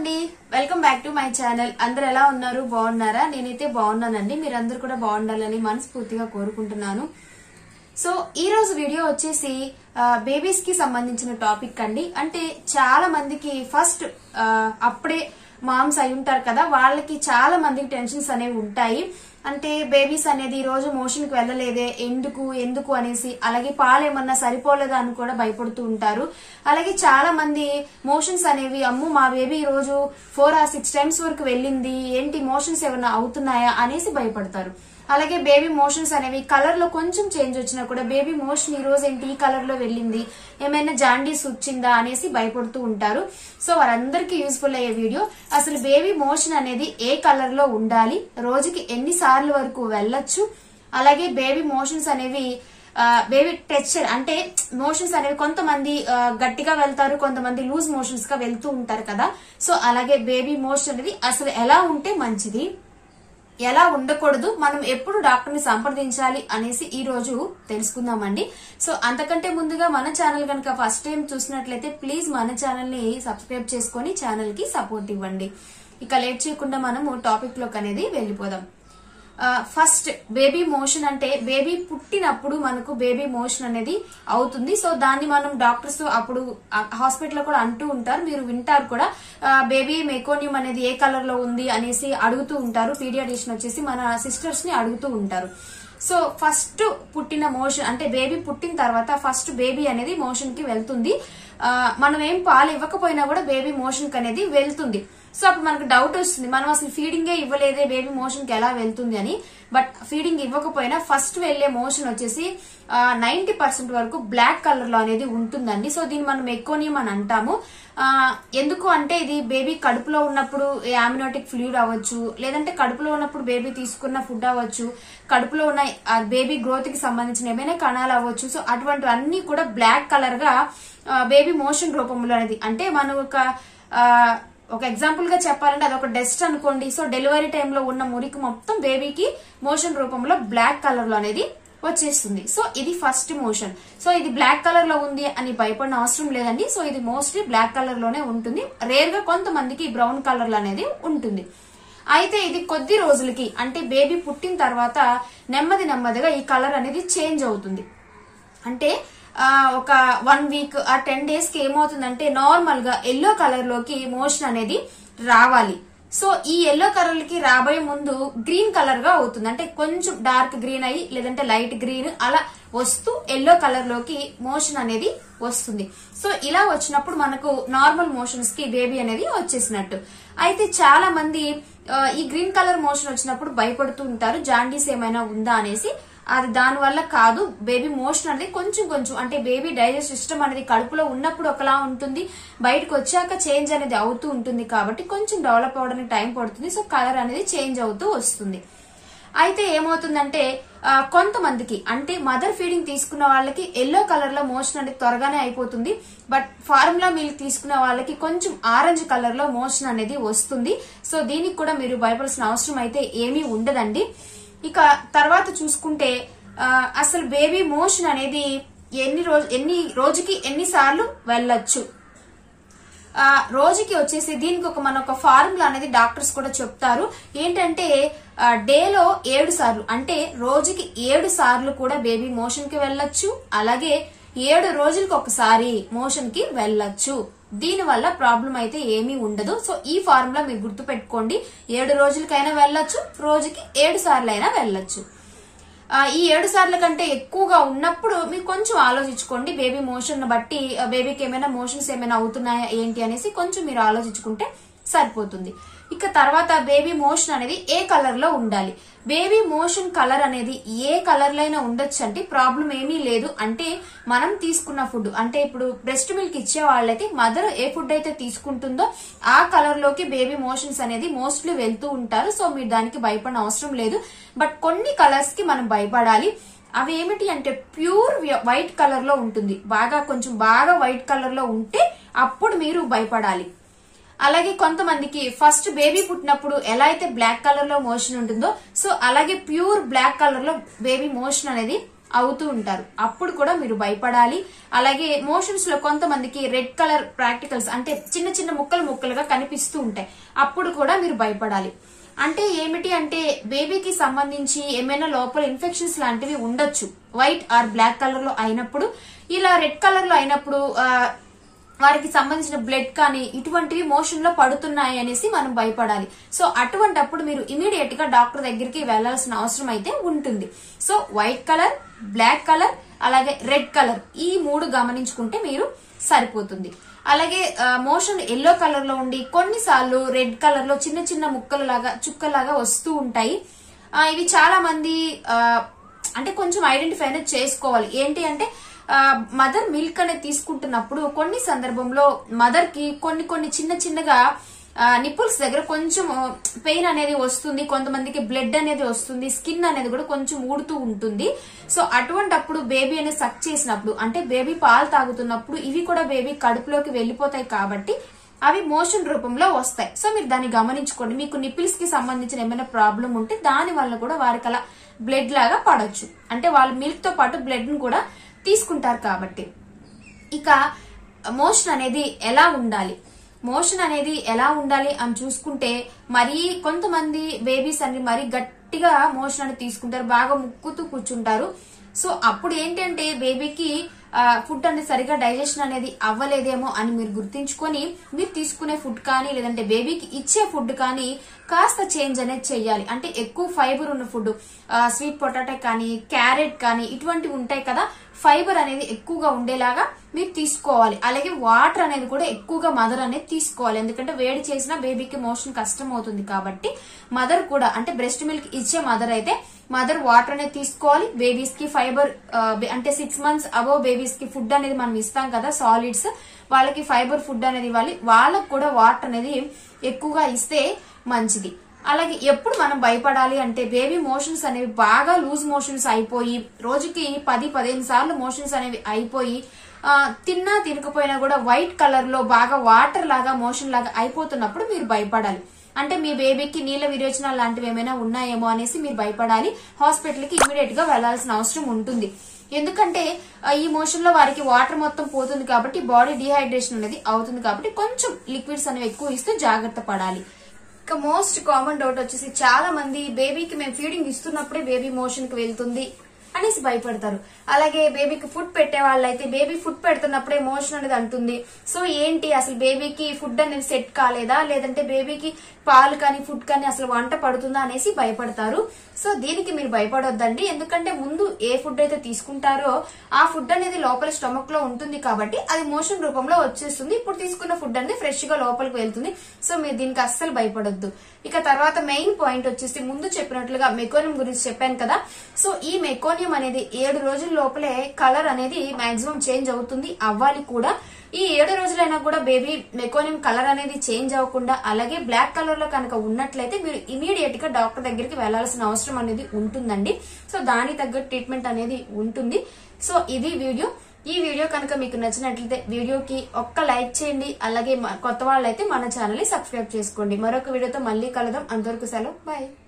అండి, welcome back to my channel. అందరు ఎలా ఉన్నారు? బాగున్నారా? నేనైతే బాగున్నానండి. మీరందరూ కూడా బాగుండాలని మనస్ఫూర్తిగా కోరుకుంటున్నాను. సో ఈ రోజు వీడియో వచ్చేసి బేబీస్ కి సంబంధించిన టాపిక్ అండి. అంటే చాలా మందికి ఫస్ట్ అప్పుడే మామ్స్ అయి ఉంటారు కదా, వాళ్ళకి చాలా మందికి టెన్షన్స్ అనేవి ఉంటాయి. అంటే బేబీస్ అనేది రోజు మోషన్ కి వెళ్ళలేదే, ఎందుకు అనేసి, అలాగే పాలు ఏమన్నా సరిపోలేదా అని కూడా భయపడుతూ ఉంటారు. అలాగే చాలా మంది మోషన్స్ అనేవి, అమ్ము మా బేబీ ఈ రోజు 4 or 6 times వరకు వెళ్ళింది, ఏంటి మోషన్స్ ఏమన్నా అవుతున్నాయా అనేసి భయపడతారు. అలాగే బేబీ మోషన్స్ అనేవి కలర్ లో కొంచెం చేంజ్ వచ్చినా కూడా, బేబీ మోషన్ ఈ రోజు ఏంటి ఈ కలర్ లో వెళ్ళింది, ఏమైనా జాండీస్ వచ్చిందా అనేసి భయపడుతూ ఉంటారు. సో వారందరికీ యూస్ఫుల్ అయ్యే వీడియో. అసలు బేబీ మోషన్ అనేది ఏ కలర్ లో ఉండాలి, రోజుకి ఎన్ని సార్లు వరకు వెళ్ళొచ్చు, అలాగే బేబీ మోషన్స్ అనేవి బేబీ టెక్స్చర్ అంటే మోషన్స్ అనేవి కొంతమంది గట్టిగా వెళ్తారు, కొంతమంది లూజ్ మోషన్స్ గా వెళ్తూ ఉంటారు కదా. సో అలాగే బేబీ మోషన్ అనేది అసలు ఎలా ఉంటే మంచిది, ఎలా ఉండకూడదు, మనం ఎప్పుడు డాక్టర్ ని సంప్రదించాలి అనేసి ఈ రోజు తెలుసుకుందామండి. సో అంతకంటే ముందుగా మన ఛానల్ కనుక ఫస్ట్ టైం చూసినట్లయితే ప్లీజ్ మన ఛానల్ ని సబ్స్క్రైబ్ చేసుకుని ఛానల్ కి సపోర్ట్ ఇవ్వండి. ఇక లేట్ చేయకుండా మనము టాపిక్ లోకి అనేది వెళ్ళిపోదాం. ఫస్ట్ బేబీ మోషన్ అంటే బేబీ పుట్టినప్పుడు మనకు బేబీ మోషన్ అనేది అవుతుంది. సో దాన్ని మనం డాక్టర్స్ అప్పుడు హాస్పిటల్ లో కూడా అంటూ ఉంటారు, మీరు వింటారు కూడా. బేబీ మెకోనియం అనేది ఏ కలర్ లో ఉంది అనేసి అడుగుతూ ఉంటారు. పీడియాట్రిషియన్ వచ్చేసి మన సిస్టర్స్ ని అడుగుతూ ఉంటారు. సో ఫస్ట్ పుట్టిన మోషన్ అంటే బేబీ పుట్టిన తర్వాత ఫస్ట్ బేబీ అనేది మోషన్ కి వెళ్తుంది. మనం ఏం పాలు ఇవ్వకపోయినా కూడా బేబీ మోషన్ కి అనేది వెళ్తుంది. సో అప్పుడు మనకు డౌట్ వస్తుంది, మనం అసలు ఫీడింగే ఇవ్వలేదే, బేబీ మోషన్ కి ఎలా వెళ్తుంది అని. బట్ ఫీడింగ్ ఇవ్వకపోయినా ఫస్ట్ వెళ్లే మోషన్ వచ్చేసి 90% వరకు బ్లాక్ కలర్ లో అనేది ఉంటుందండి. సో దీన్ని మనం మెకోనియం అని అంటాము. ఎందుకు అంటే ఇది బేబీ కడుపులో ఉన్నప్పుడు యామినోటిక్ ఫ్లూయిడ్ అవ్వచ్చు, లేదంటే కడుపులో ఉన్నప్పుడు బేబీ తీసుకున్న ఫుడ్ అవ్వచ్చు, కడుపులో ఉన్న బేబీ గ్రోత్ కి సంబంధించిన ఏమైనా కణాలు అవ్వచ్చు. సో అటువంటి అన్ని కూడా బ్లాక్ కలర్ గా బేబీ మోషన్ రూపంలో అనేది, అంటే మనం ఒక ఎగ్జాంపుల్ గా చెప్పాలంటే అదొక డస్ట్ అనుకోండి. సో డెలివరీ టైంలో ఉన్న మురికి మొత్తం బేబీకి మోషన్ రూపంలో బ్లాక్ కలర్ లో అనేది వచ్చేస్తుంది. సో ఇది ఫస్ట్ మోషన్. సో ఇది బ్లాక్ కలర్ లో ఉంది అని భయపడిన అవసరం లేదండి. సో ఇది మోస్ట్లీ బ్లాక్ కలర్ లోనే ఉంటుంది. రేర్ గా కొంతమందికి బ్రౌన్ కలర్ లో అనేది ఉంటుంది. అయితే ఇది కొద్ది రోజులకి అంటే బేబీ పుట్టిన తర్వాత నెమ్మదిగా ఈ కలర్ అనేది చేంజ్ అవుతుంది. అంటే ఒక 1 week ఆ 10 days కి ఏమవుతుందంటే నార్మల్ గా ఎల్లో కలర్ లోకి మోషన్ అనేది రావాలి. సో ఈ ఎల్లో కలర్ కి రాబోయే ముందు గ్రీన్ కలర్ గా అవుతుంది. అంటే కొంచెం డార్క్ గ్రీన్ అయ్యి లేదంటే లైట్ గ్రీన్ అలా వస్తూ ఎల్లో కలర్ లోకి మోషన్ అనేది వస్తుంది. సో ఇలా వచ్చినప్పుడు మనకు నార్మల్ మోషన్స్ కి బేబీ అనేది వచ్చేసినట్టు. అయితే చాలా మంది ఈ గ్రీన్ కలర్ మోషన్ వచ్చినప్పుడు భయపడుతూ ఉంటారు, జాండీస్ ఏమైనా ఉందా అనేసి. అది దాని వల్ల కాదు. బేబీ మోషన్ అనేది కొంచెం అంటే బేబీ డైజెస్ట్ సిస్టమ్ అనేది కడుపులో ఉన్నప్పుడు ఒకలా ఉంటుంది, బయటకు వచ్చాక చేంజ్ అనేది అవుతూ ఉంటుంది. కాబట్టి కొంచెం డెవలప్ అవడానికి టైం పడుతుంది. సో కలర్ అనేది చేంజ్ అవుతూ వస్తుంది. అయితే ఏమవుతుందంటే కొంతమందికి అంటే మదర్ ఫీడింగ్ తీసుకున్న వాళ్ళకి ఎల్లో కలర్ లో మోషన్ అనేది త్వరగానే అయిపోతుంది. బట్ ఫార్ములా మిల్క్ తీసుకున్న వాళ్ళకి కొంచెం ఆరెంజ్ కలర్ లో మోషన్ అనేది వస్తుంది. సో దీనికి కూడా మీరు భయపడాల్సిన అవసరం అయితే ఏమీ ఉండదండి. ఇక తర్వాత చూసుకుంటే అసలు బేబీ మోషన్ అనేది రోజుకి ఎన్నిసార్లు వెళ్ళొచ్చు. రోజుకి వచ్చేసి దీనికి మన ఒక ఫార్ములా అనేది డాక్టర్స్ కూడా చెప్తారు. ఏంటంటే డేలో 7 సార్లు అంటే రోజుకి 7 సార్లు కూడా బేబీ మోషన్ కి వెళ్ళొచ్చు. అలాగే 7 రోజులకు ఒకసారి మోషన్ కి వెళ్ళొచ్చు. దీని వల్ల ప్రాబ్లం అయితే ఏమీ ఉండదు. సో ఈ ఫార్ములా మీరు గుర్తు పెట్టుకోండి. 7 రోజులకైనా వెళ్ళొచ్చు, రోజుకి 7 సార్లు అయినా వెళ్ళొచ్చు. ఈ 7 సార్ల కంటే ఎక్కువగా ఉన్నప్పుడు మీరు కొంచెం ఆలోచించుకోండి. బేబీ మోషన్ బట్టి బేబీకి ఏమైనా మోషన్స్ ఏమైనా అవుతున్నాయా ఏంటి అనేసి కొంచెం మీరు ఆలోచించుకుంటే సరిపోతుంది. ఇక తర్వాత బేబీ మోషన్ అనేది ఏ కలర్ లో ఉండాలి. బేబీ మోషన్ కలర్ అనేది ఏ కలర్ లో అయినా ఉండొచ్చు అంటే ప్రాబ్లం ఏమీ లేదు. అంటే మనం తీసుకున్న ఫుడ్ అంటే ఇప్పుడు బ్రెస్ట్ మిల్క్ ఇచ్చే వాళ్ళైతే మదర్ ఏ ఫుడ్ అయితే తీసుకుంటుందో ఆ కలర్ లోకి బేబీ మోషన్స్ అనేది మోస్ట్లీ వెళ్తూ ఉంటారు. సో మీరు దానికి భయపడిన అవసరం లేదు. బట్ కొన్ని కలర్స్ కి మనం భయపడాలి. అవి ఏమిటి అంటే ప్యూర్ వైట్ కలర్ లో ఉంటుంది. కొంచెం బాగా వైట్ కలర్ లో ఉంటే అప్పుడు మీరు భయపడాలి. అలాగే కొంతమందికి ఫస్ట్ బేబీ పుట్టినప్పుడు ఎలా అయితే బ్లాక్ కలర్ లో మోషన్ ఉంటుందో సో అలాగే ప్యూర్ బ్లాక్ కలర్ లో బేబీ మోషన్ అనేది అవుతూ ఉంటారు. అప్పుడు కూడా మీరు భయపడాలి. అలాగే మోషన్స్ లో కొంతమందికి రెడ్ కలర్ ప్రాక్టికల్స్ అంటే చిన్న చిన్న ముక్కలు ముక్కలుగా కనిపిస్తూ ఉంటాయి. అప్పుడు కూడా మీరు భయపడాలి. అంటే ఏమిటి అంటే బేబీకి సంబంధించి ఏమైనా లోపల ఇన్ఫెక్షన్స్ లాంటివి ఉండొచ్చు. వైట్ ఆర్ బ్లాక్ కలర్ లో అయినప్పుడు, ఇలా రెడ్ కలర్ లో అయినప్పుడు వారికి సంబంధించిన బ్లడ్ కానీ ఇటువంటివి మోషన్ లో పడుతున్నాయి అనేసి మనం భయపడాలి. సో అటువంటప్పుడు మీరు ఇమీడియట్ గా డాక్టర్ దగ్గరికి వెళ్లాల్సిన అవసరం అయితే ఉంటుంది. So white colour, black colour, అలాగే రెడ్ కలర్ ఈ 3 గమనించుకుంటే మీరు సరిపోతుంది. అలాగే మోషన్ ఎల్లో కలర్ లో ఉండి కొన్నిసార్లు రెడ్ కలర్ లో చిన్న చిన్న ముక్కలు లాగా చుక్కలాగా వస్తూ ఉంటాయి. ఇవి చాలా మంది అంటే కొంచెం ఐడెంటిఫై అనేది చేసుకోవాలి. ఏంటి అంటే మదర్ మిల్క్ అనేది తీసుకుంటున్నప్పుడు కొన్ని సందర్భంలో మదర్ కి కొన్ని చిన్న చిన్నగా నిప్పుల్స్ దగ్గర కొంచెం పెయిన్ అనేది వస్తుంది. కొంతమందికి బ్లడ్ అనేది వస్తుంది. స్కిన్ అనేది కూడా కొంచెం ఊడుతూ ఉంటుంది. సో అటువంటప్పుడు బేబీ అనేది సక్ చేసినప్పుడు అంటే బేబీ పాలు తాగుతున్నప్పుడు ఇవి కూడా బేబీ కడుపులోకి వెళ్లిపోతాయి కాబట్టి అవి మోషన్ రూపంలో వస్తాయి. సో మీరు దాన్ని గమనించుకోండి. మీకు నిపిల్స్ కి సంబంధించిన ఏమైనా ప్రాబ్లం ఉంటే దాని వల్ల కూడా వారికి అలా బ్లడ్ లాగా పడొచ్చు. అంటే వాళ్ళు మిల్క్ తో పాటు బ్లడ్ ను కూడా తీసుకుంటారు కాబట్టి. ఇక మోషన్ అనేది ఎలా ఉండాలి, మోషన్ అనేది ఎలా ఉండాలి అని చూసుకుంటే, మరీ కొంతమంది బేబీస్ అన్ని మరీ గట్టిగా మోషన్ అనేది తీసుకుంటారు, బాగా ముక్కుతూ కూర్చుంటారు. సో అప్పుడు ఏంటంటే బేబీకి ఫుడ్ అనేది సరిగా డైజెషన్ అనేది అవ్వలేదేమో అని మీరు గుర్తించుకొని మీరు తీసుకునే ఫుడ్ కానీ లేదంటే బేబీకి ఇచ్చే ఫుడ్ కానీ కాస్త చేంజ్ అనేది చెయ్యాలి. అంటే ఎక్కువ ఫైబర్ ఉన్న ఫుడ్, స్వీట్ పొటాటో కానీ క్యారెట్ కానీ ఇటువంటివి ఉంటాయి కదా, ఫైబర్ అనేది ఎక్కువగా ఉండేలాగా మీరు తీసుకోవాలి. అలాగే వాటర్ అనేది కూడా ఎక్కువగా మదర్ అనేది తీసుకోవాలి. ఎందుకంటే వేడి చేసినా బేబీకి మోషన్ కష్టం అవుతుంది కాబట్టి మదర్ కూడా అంటే బ్రెస్ట్ మిల్క్ ఇచ్చే మదర్ అయితే మదర్ వాటర్ అనేది తీసుకోవాలి. బేబీస్ కి ఫైబర్ అంటే 6 months అబోవ్ బేబీస్ కి ఫుడ్ అనేది మనం ఇస్తాం కదా సాలిడ్స్, వాళ్ళకి ఫైబర్ ఫుడ్ అనేది ఇవ్వాలి. వాళ్ళకు కూడా వాటర్ అనేది ఎక్కువగా ఇస్తే మంచిది. అలాగే ఎప్పుడు మనం భయపడాలి అంటే బేబీ మోషన్స్ అనేవి బాగా లూజ్ మోషన్స్ అయిపోయి రోజుకి 10-15 సార్లు మోషన్స్ అనేవి అయిపోయి తిన్నా తినకపోయినా కూడా వైట్ కలర్ లో బాగా వాటర్ లాగా మోషన్ లాగా అయిపోతున్నప్పుడు మీరు భయపడాలి. అంటే మీ బేబీకి నీళ్ల విరోచనాలు లాంటివి ఏమైనా ఉన్నాయేమో అనేసి మీరు భయపడాలి. హాస్పిటల్ కి ఇమీడియట్ గా వెళ్లాల్సిన అవసరం ఉంటుంది. ఎందుకంటే ఈ మోషన్ లో వారికి వాటర్ మొత్తం పోతుంది కాబట్టి బాడీ డిహైడ్రేషన్ అనేది అవుతుంది కాబట్టి కొంచెం లిక్విడ్స్ అనేవి ఎక్కువ ఇస్తూ జాగ్రత్త పడాలి. ఇక మోస్ట్ కామన్ డౌట్ వచ్చేసి చాలా మంది బేబీకి మేము ఫీడింగ్ ఇస్తున్నప్పుడే బేబీ మోషన్ కి వెళ్తుంది అనేసి భయపడతారు. అలాగే బేబీకి ఫుడ్ పెట్టే వాళ్ళైతే బేబీ ఫుడ్ పెడుతున్నప్పుడే మోషన్ అనేది అంటుంది. సో ఏంటి అసలు బేబీకి ఫుడ్ అనేది సెట్ కాలేదా, లేదంటే బేబీకి పాలు కానీ ఫుడ్ కానీ అసలు వంట పడుతుందా అనేసి భయపడతారు. సో దీనికి మీరు భయపడొద్దండి. ఎందుకంటే ముందు ఏ ఫుడ్ అయితే తీసుకుంటారో ఆ ఫుడ్ అనేది లోపల స్టమక్ లో ఉంటుంది కాబట్టి అది మోషన్ రూపంలో వచ్చేస్తుంది. ఇప్పుడు తీసుకున్న ఫుడ్ అనేది ఫ్రెష్ గా లోపలికి వెళ్తుంది. సో మీరు దీనికి అస్సలు భయపడొద్దు. ఇక తర్వాత మెయిన్ పాయింట్ వచ్చేసి ముందు చెప్పినట్లుగా మెకోనియం గురించి చెప్పాను కదా. సో ఈ మెకోనియం అనేది 7 రోజుల లోపలే కలర్ అనేది మాక్సిమం చేంజ్ అవుతుంది, అవ్వాలి కూడా. ఈ 7 రోజులైనా కూడా బేబీ మెకోనియం కలర్ అనేది చేంజ్ అవ్వకుండా అలాగే బ్లాక్ కలర్ లో కనుక ఉన్నట్లయితే మీరు ఇమీడియట్ గా డాక్టర్ దగ్గరికి వెళ్లాల్సిన అవసరం అనేది ఉంటుందండి. సో దాని తగ్గ ట్రీట్మెంట్ అనేది ఉంటుంది. సో ఇది వీడియో. ఈ వీడియో కనుక మీకు నచ్చినట్లయితే వీడియోకి ఒక్క లైక్ చేయండి. అలాగే కొత్త వాళ్ళైతే మన ఛానల్ ని సబ్స్క్రైబ్ చేసుకోండి. మరొక వీడియోతో మళ్ళీ కలుద్దాం. అంతవరకు సెలవు, బాయ్.